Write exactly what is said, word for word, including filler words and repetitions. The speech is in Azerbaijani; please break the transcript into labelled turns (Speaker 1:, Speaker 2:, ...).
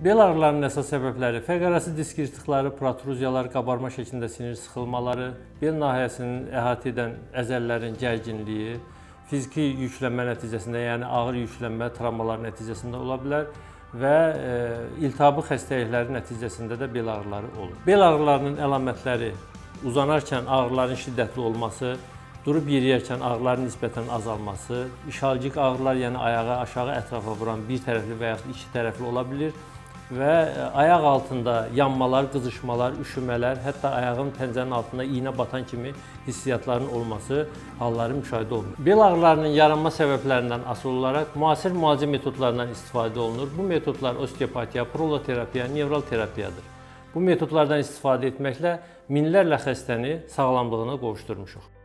Speaker 1: Bel ağrılarının əsas səbəbləri fərq arası disk yırtıqları, protruziyalar, qabarma şəklində sinir sıxılmaları, bel nahiyəsinin əhatə edən əzələlərin gərginliyi, fiziki yüklənmə nəticəsində, yəni ağır yüklənmə, travmalar nəticəsində ola bilər və e, iltihabi xəstəliklərin nəticəsində də bel ağrıları olur. Bel ağrılarının əlamətləri uzanarkən ağrıların şiddətli olması, durub yeriyərkən ağrıların nisbətən azalması, işalgik ağrılar, yəni ayağı aşağı ətrafa vuran bir tərəfli və yaxud iki tərəfli ola bilir və ayaq altında yanmalar, qızışmalar, üşümələr, hətta ayağın pəncənin altında iynə batan kimi hissiyatların olması halları müşahidə olunur. Bel ağrılarının yaranma səbəblərindən asılı olaraq müasir müalicə metodlarından istifadə olunur. Bu metodlar osteopatiya, proloterapiya, nevral terapiyadır. Bu metodlardan istifadə etməklə minlərlə xəstəni sağlamlığına qovuşdurmuşuq.